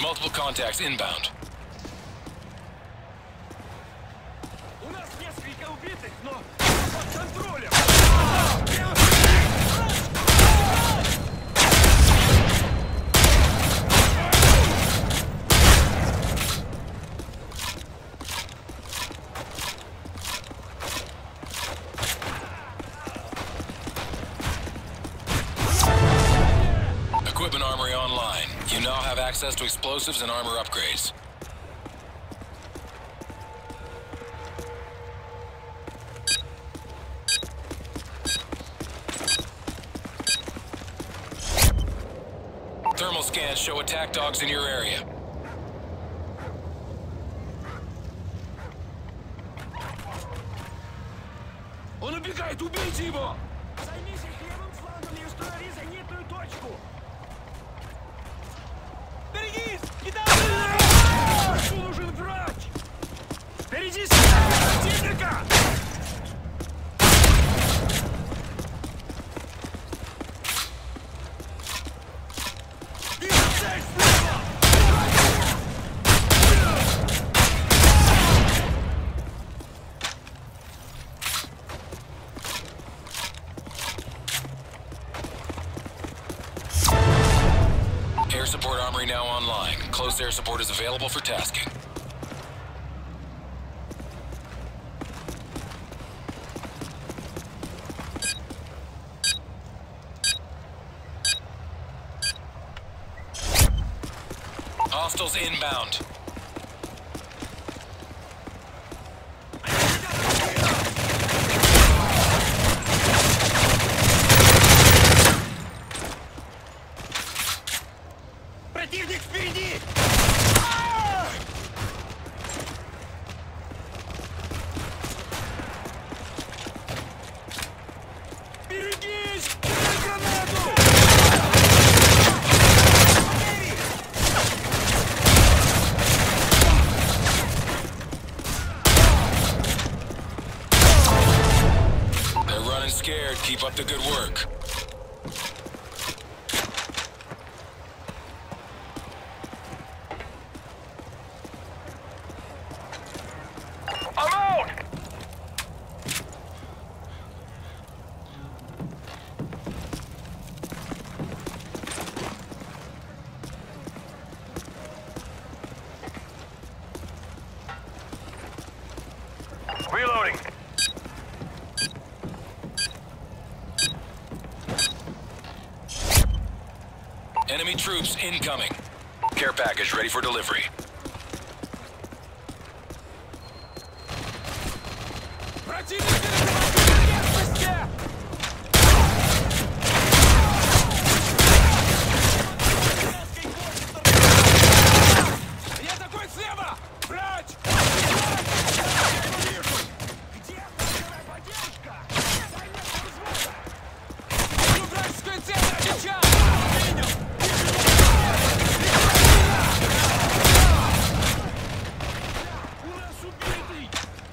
multiple contacts inbound. У нас несколько убитых, но под контролем. Equipment armory online. You now have access to explosives and armor upgrades. Thermal scans show attack dogs in your area. Он убегает, убейте его! Займись их левым флангом и установи зенитную точку! Берегись! Кидай! Нужен врач! Впереди противника! Air support armory now online. Close air support is available for tasking. Hostiles inbound. Противник впереди! Берегись! Дай гранату! They're running scared. Keep up the good work. I'm out! Reloading. Enemy troops incoming. Care package ready for delivery. Противник на местности! Я такой слева! Врач! Где вторая поддержка? Вражеская цель отвечал! Принял! У нас убитый!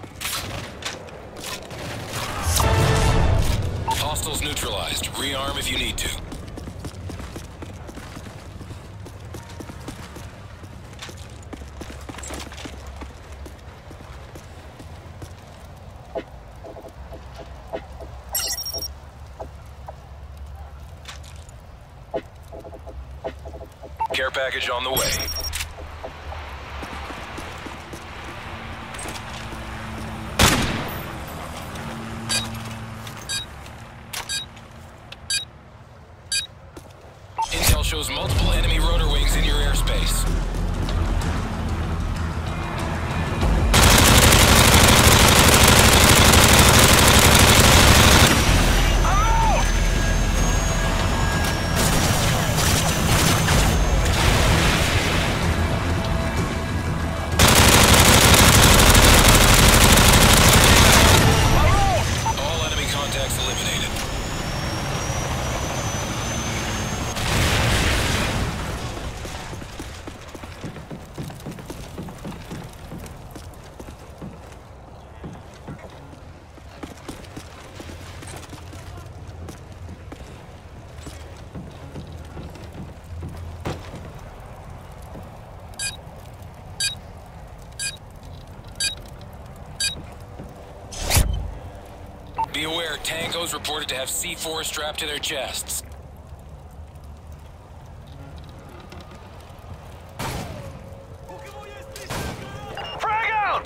Hostiles neutralized. Rearm if you need to. Care package on the way. Intel shows multiple enemy rotor wings in your airspace. All enemy contacts eliminated. Tangos reported to have C4 strapped to their chests. Frag out!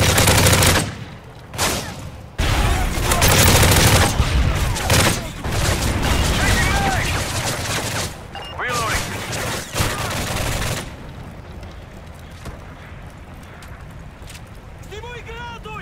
Reloading. Снимай гранату!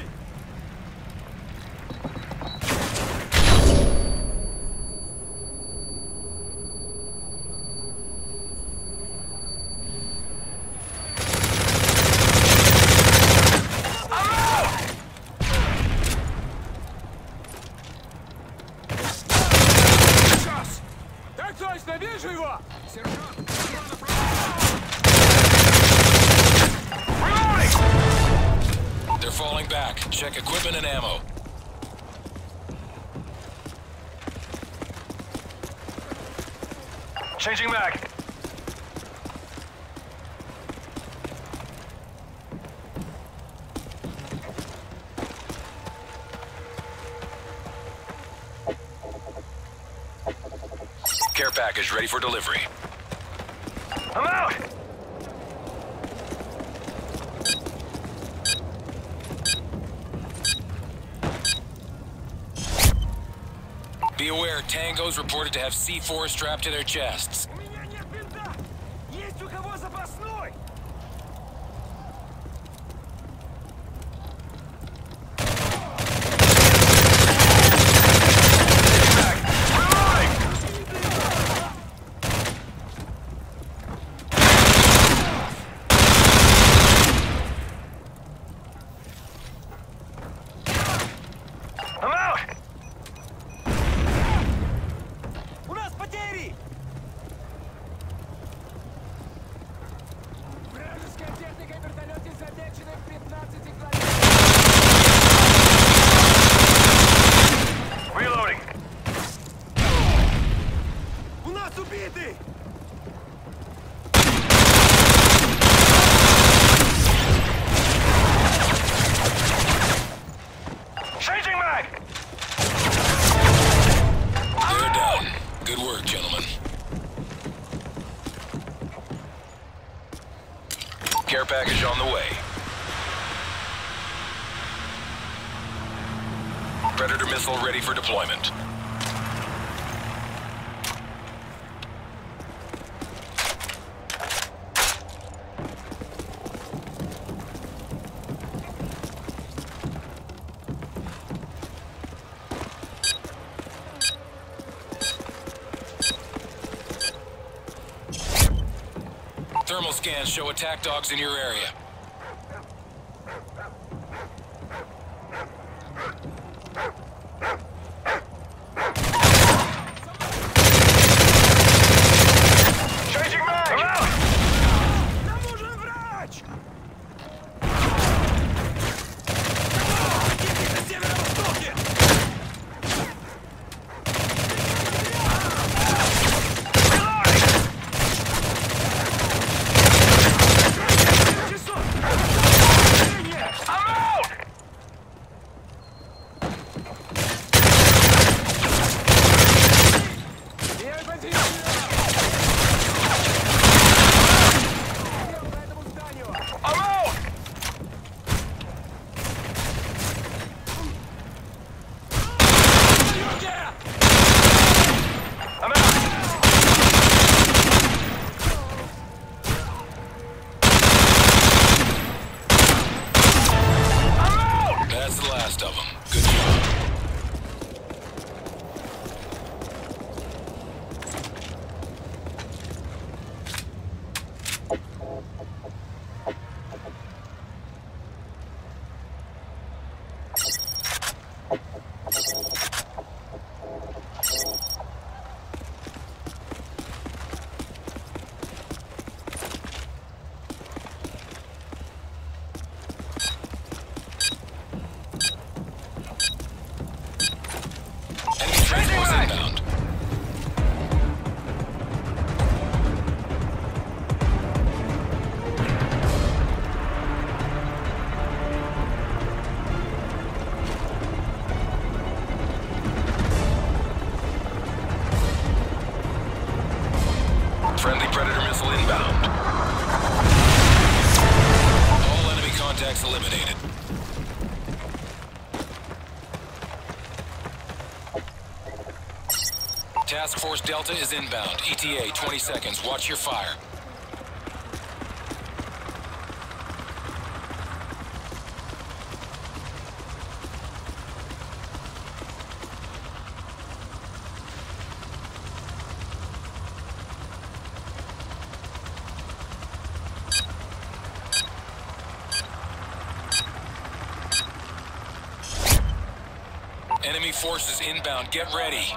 Сейчас! Так точно, вижу его! Сержант, They're falling back. Check equipment and ammo. changing mag. Care package ready for delivery. I'm out! Be aware, Tangos reported to have C4 strapped to their chests. У меня нет винта! Есть у кого запасной! I'm out! У нас потери! Вражеская техника и вертолеты замечены в 15 километрах. Reloading. У нас убитый! Changing mag! They're down. Good work, gentlemen. Care package on the way. Predator missile ready for deployment. Thermal scans show attack dogs in your area. Changing mag! I'm out! Нам нужен врач! Противник на северо-востоке! Reloading! Friendly Predator missile inbound. All enemy contacts eliminated. Task Force Delta is inbound. ETA 20 seconds. Watch your fire. Enemy forces inbound. Get ready.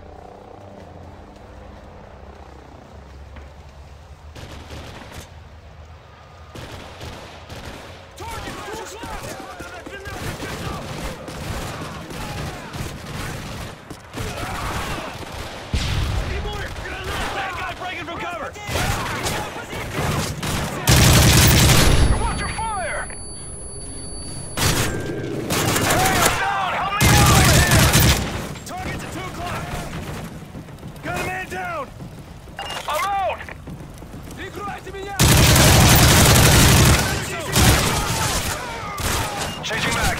Changing back.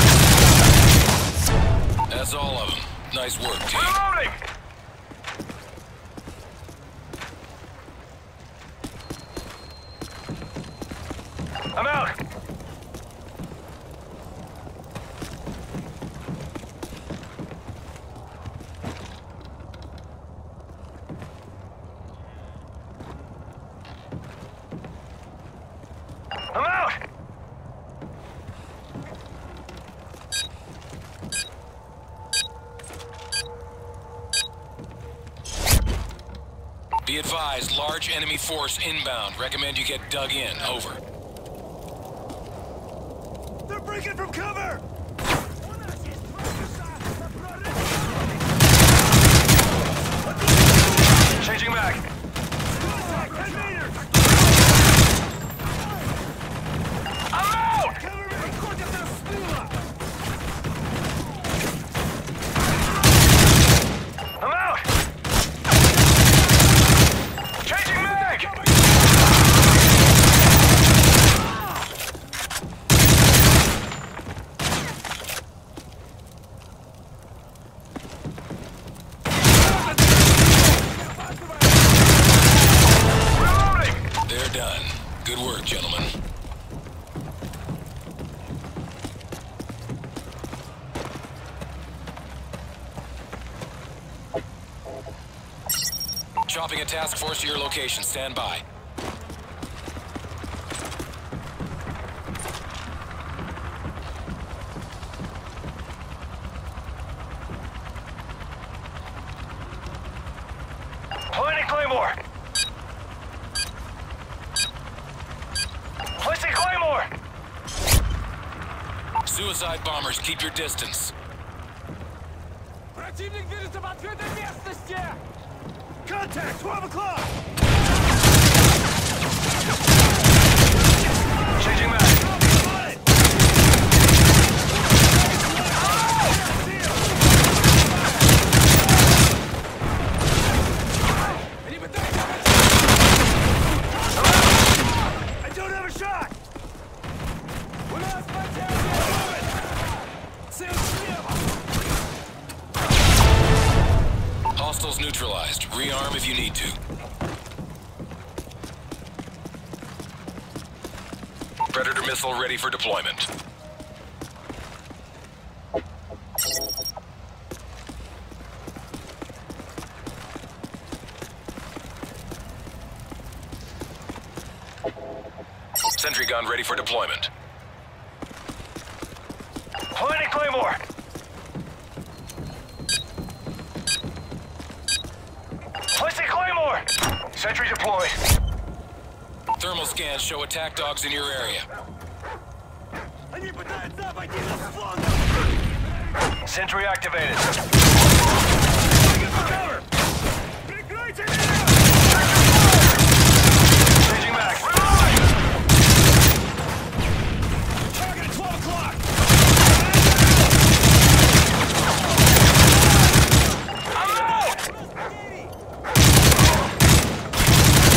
That's all of them. Nice work, team. Reloading. I'm out. I'm out. Be advised, large enemy force inbound. Recommend you get dug in. Over. They're breaking from cover. Changing back. 10 meters. I'm out. Cover me. I'm out. Changing mag. They're done. Good work, gentlemen. Chopping a task force to your location. Stand by. Planting Claymore. Placing Claymore. Suicide bombers, keep your distance. Противник движется в открытой местности. Contact, 12 o'clock. Changing back. I don't have a shot. Hostiles neutralized. Rearm if you need to. Predator missile ready for deployment. Sentry gun ready for deployment. Planting Claymore. Placing Claymore. Sentry deployed. Thermal scans show attack dogs in your area. Sentry activated. Changing back. Target at 12 o'clock. I'm out.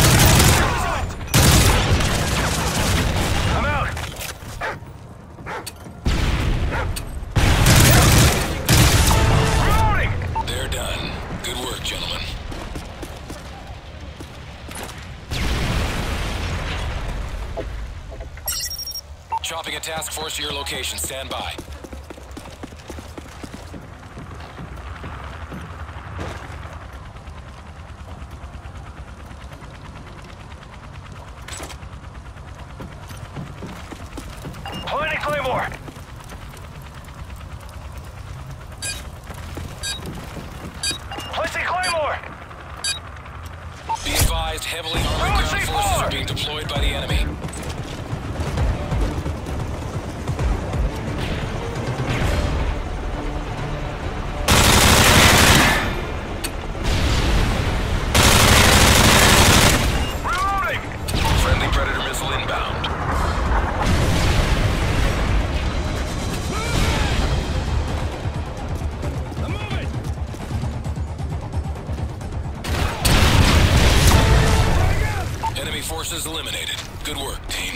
Chopping a task force to your location. Stand by. Planting Claymore! Placing Claymore! Be advised, heavily armored ground forces are being deployed by the enemy. Reloading! Friendly Predator missile inbound. I'm moving! Enemy forces eliminated. Good work, team.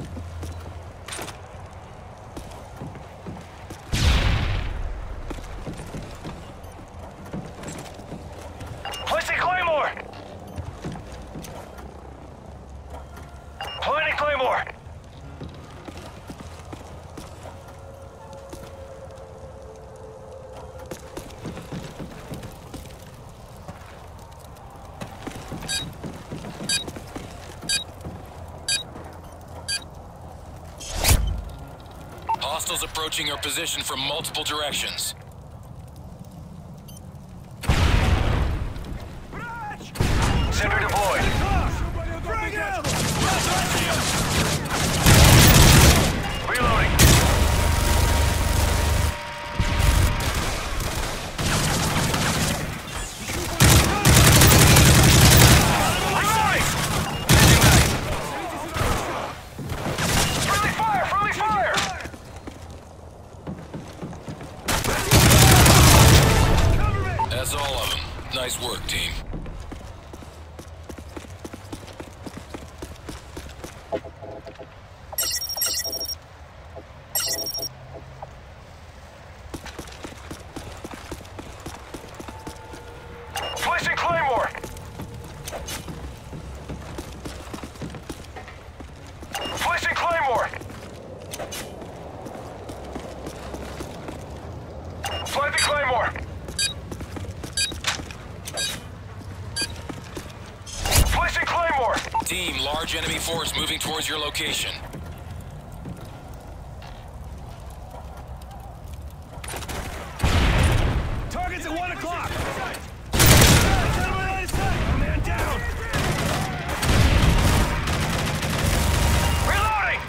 Placing Claymore! Planting Claymore! Hostiles approaching your position from multiple directions. Sentry deployed. Reloading. Reloading. Friendly fire! Friendly fire! That's all of them. Nice work, team. Placing Claymore! Placing Claymore! Planting Claymore! Placing Claymore! Team, large enemy force moving towards your location. Target's at 1 o'clock! Man down! Reloading!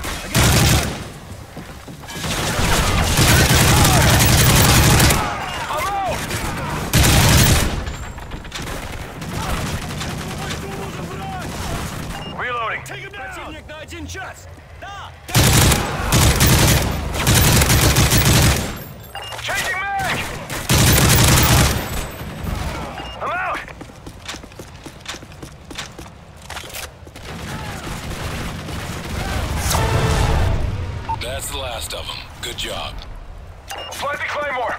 I'm out! Reloading! Take him down! Changing mag! I'm out! That's the last of them. Good job. Planting Claymore!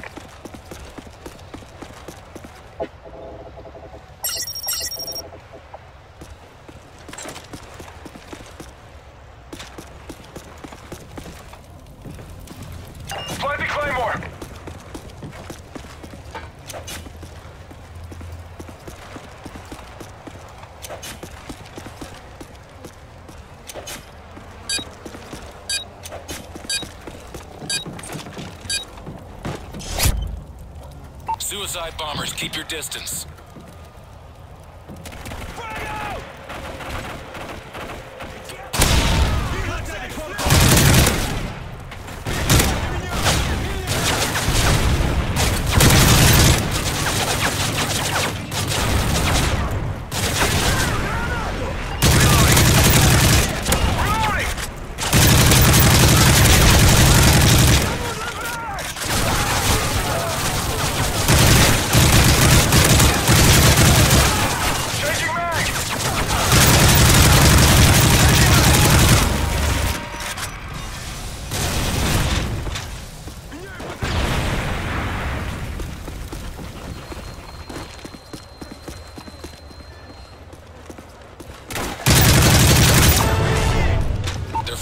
Planting Claymore! Suicide bombers, keep your distance.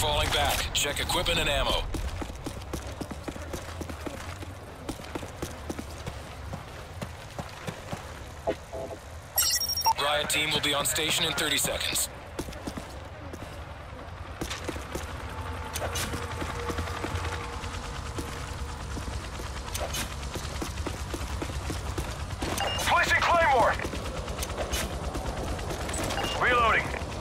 falling back. Check equipment and ammo. Riot team will be on station in 30 seconds. Placing Claymore! Reloading.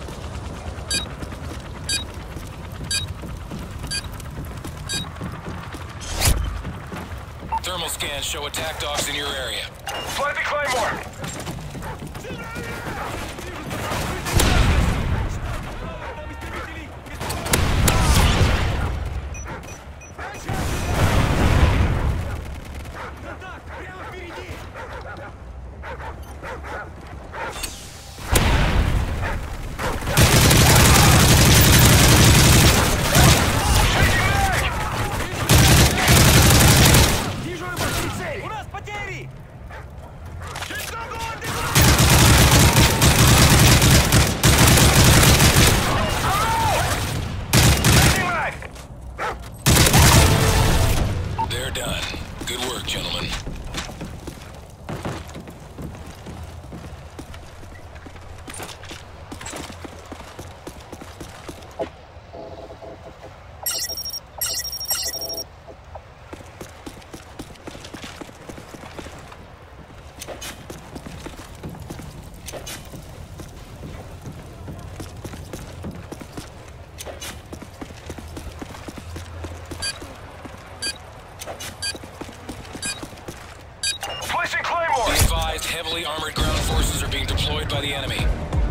Thermal scans show attack dogs in your area. Planting Claymore! They're done. Good work, gentlemen. Placing Claymore! Be advised, heavily armored ground forces are being deployed by the enemy.